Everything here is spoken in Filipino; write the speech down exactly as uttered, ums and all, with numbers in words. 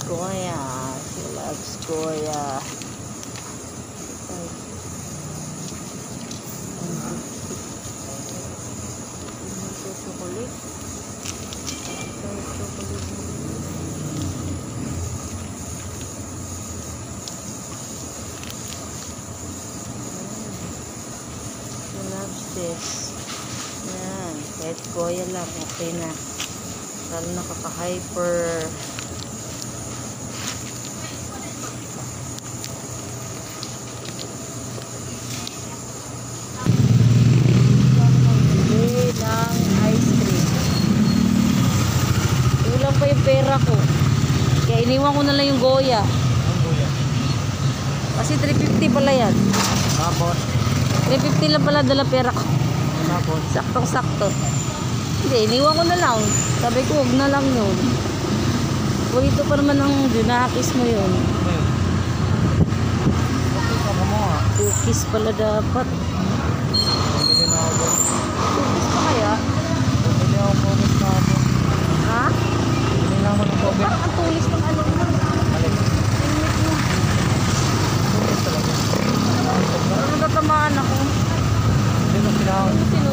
Goya. She loves Goya. Chocolate. Chocolate. She loves this. Yan. Kahit Goya lang, okay na. Lalo nakaka-hyper. Pa yung pera ko. Kaya iniwan ko na lang yung Goya. Ang Goya? Kasi three fifty pala yan. Tapos? three fifty lang pala dala pera ko. Tapos? Saktong sakto. Hindi, iniwan ko na lang. Sabi ko, huwag na lang yun. Pulito pa naman ng junakis mo yun. Hmm. Okay, saka mo nga. Cookies pala dapat. Pumili na ako. Cookies pa kaya? Pumili ako cookies na ako. Ha? Pumili na ako ng cookies. Parang ang tulis ng ano mo. Alin? Limit mo. Cookies talaga. Pero natatamaan ako. Hindi ko pinahon.